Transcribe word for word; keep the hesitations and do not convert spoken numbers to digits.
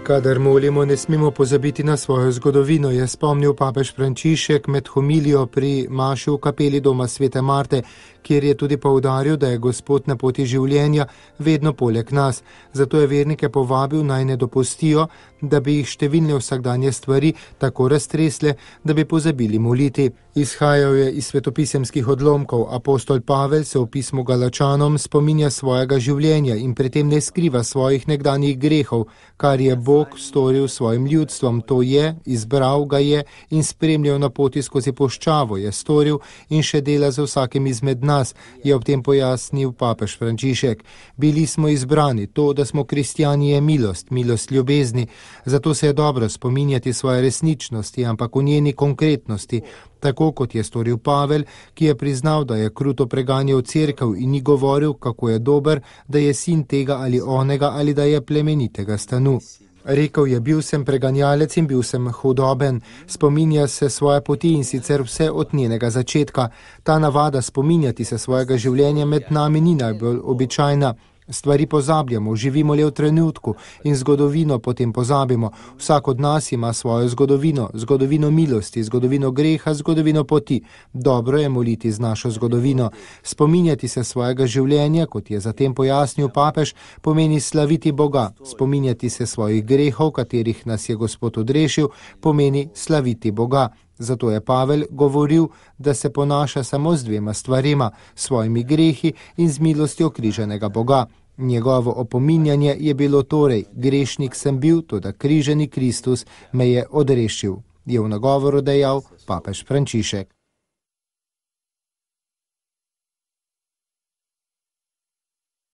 Kadar molimo, ne smemo pozabiti na svojo zgodovino, je spomnil papež Frančišek med homilijo pri maši v kapeli doma svete Marte, kjer je tudi poudaril, da je Gospod na poti življenja vedno poleg nas. Zato je vernike povabil, naj ne dopustijo, da bi jih številne vsakdanje stvari tako raztresle, da bi pozabili moliti. Izhajal je iz svetopisemskih odlomkov. Apostol Pavel se v pismu Galačanom spominja svojega življenja in pri tem ne skriva svojih nekdanjih grehov, kar je Bog storil svojim ljudstvom. To je, izbral ga je in spremljal na poti skozi puščavo, je storil in še dela za vsakim izmed nas, je ob tem pojasnil papež Frančišek. Bili smo izbrani, to, da smo kristjani, je milost, milost ljubezni. Zato se je dobro spominjati svoje resničnosti, ampak v njeni konkretnosti, tako kot je storil Pavel, ki je priznal, da je kruto preganjal cerkev in ni govoril, kako je dober, da je sin tega ali onega ali da je plemenitega stanu. Rekel je, bil sem preganjalec in bil sem hudoben. Spominja se svoje poti in sicer vse od njenega začetka. Ta navada spominjati se svojega življenja med nami ni najbolj običajna. Stvari pozabljamo, živimo le v trenutku in zgodovino potem pozabimo. Vsak od nas ima svojo zgodovino, zgodovino milosti, zgodovino greha, zgodovino poti. Dobro je moliti z našo zgodovino. Spominjati se svojega življenja, kot je zatem pojasnil papež, pomeni slaviti Boga. Spominjati se svojih grehov, katerih nas je Gospod odrešil, pomeni slaviti Boga. Zato je Pavel govoril, da se ponaša samo z dvema stvarima, svojimi grehi in z milostjo križanega Boga. Njegovo opominjanje je bilo torej, grešnik sem bil, toda križani Kristus me je odrešil, je v nagovoru dejal papež Frančišek.